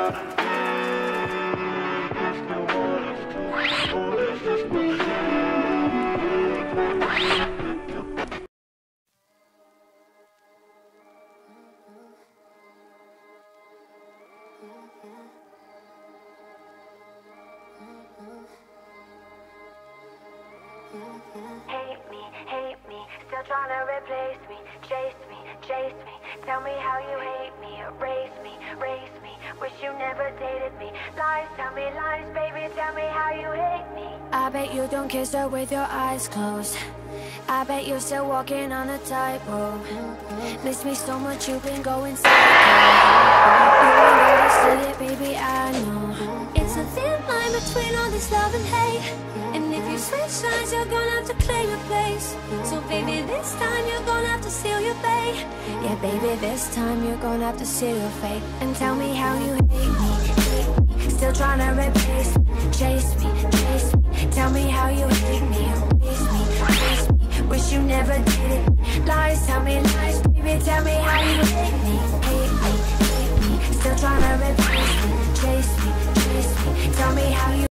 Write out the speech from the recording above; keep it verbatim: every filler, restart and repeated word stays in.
Hate me, hate me, still trying to replace me. Chase me, chase me, tell me how you hate me. Erase me, race me, wish you never dated me. Lies, tell me lies, baby, tell me how you hate me. I bet you don't kiss her with your eyes closed. I bet you're still walking on a tightrope. Miss me so much, you've been going psycho. You ain't gotta say it, baby, I know. It's a thin line between all this love and hate. And if you switch sides, you're gonna have to claim your place. So baby, this time you're gonna have to seal your fate. Yeah, baby, this time you're gonna have to seal your fate. And tell me how you hate me, hate me. Still trying to replace me. Chase me, chase me, tell me how you hate me.